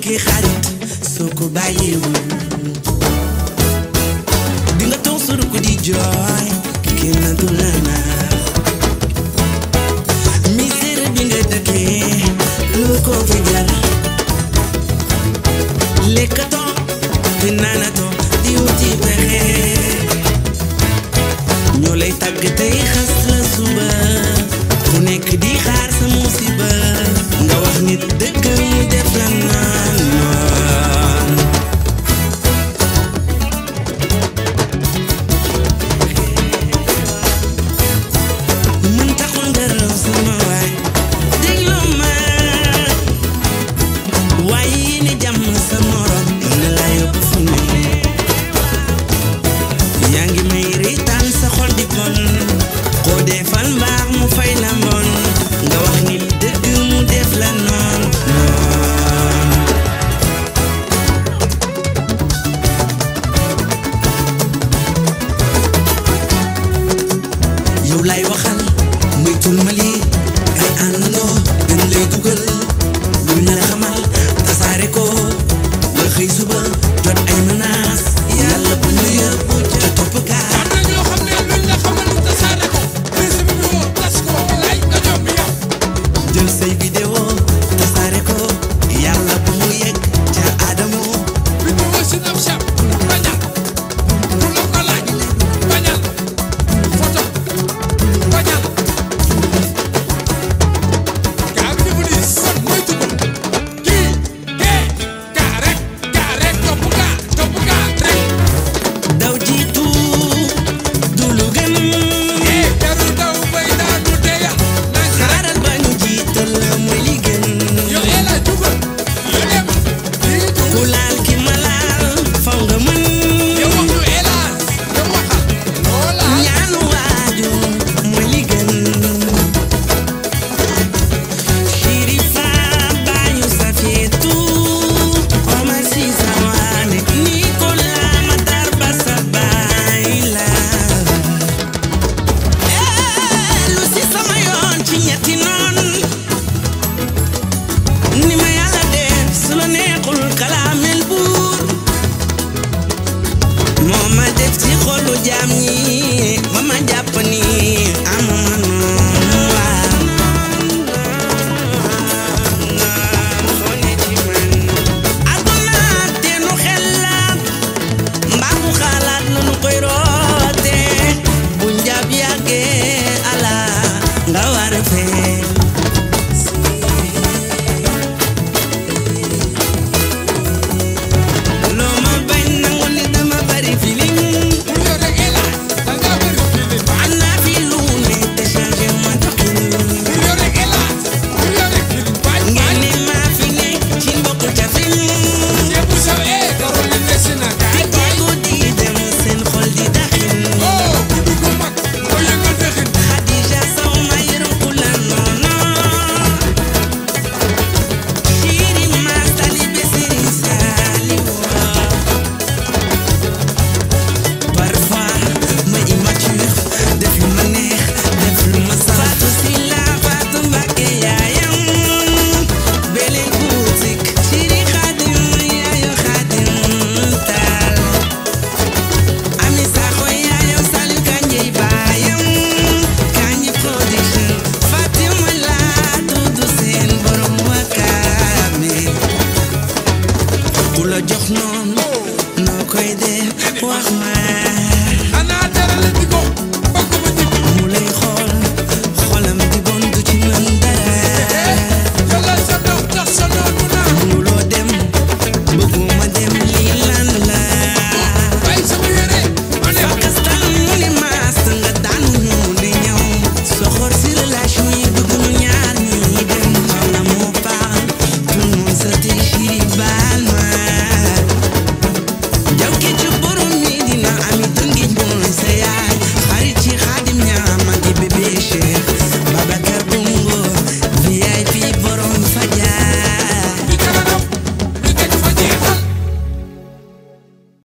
nekkee xarit soo ko bàyyiwul di nga toog suru ko di jooy kenn du la naax misère bi nga dëkkee lu ko fi jar lekkatoo te naanatoo di wuti pexe ñoo lay tàgg tey xas la suba ku nekk di xaar sa musiba nga wax nit dëgg mu def la naan noon mën taxul nga raw sama waay dégloo ma waaye yéene jàmm sa morom mën la yóbbu fu ne yaa ngi may reetaan sa xol di bon koo defal mbaax mu fay la mbon nga wax nit dëgg mu def la noon yow lay waxal moytul ma lii ay àndandoo dañ lay dugal lu ñu la xamal tasaare ko nga xëy suba jot ay menaces yàlla bu ñu yóbbu ca topp gaa am na ñoo xam ne luñ la xamal tasaare ko principe bi woo tas ko lay nga jom yow jël say vidéo tasaare ko yàlla bu mu yegg ca Adamo vidéo Snapchat bañal lu la ko laaj bañal photo bañal gaa bi dafa diis kon moytu ko kii kee gaa rek topp gaa rek daw jiitu du lu gën jarul daw bay daanu teya nang xaaral ba ñu jiital la mooy li gën yow ela jugal yow dem jiitu ku laal ki ma laal faw nga mën yow wax lu hélas yow waxal loola ñaanu waaju mooy li gën Shirifa baayu Safietu Omar Si Sawane Nicola Matar Ba sa baay la lu si sama yoon ci ñetti noon ni ma yàlla def su la neexul kalaamel buur moo ma def ci xolu jaam ñi ma jàpp ni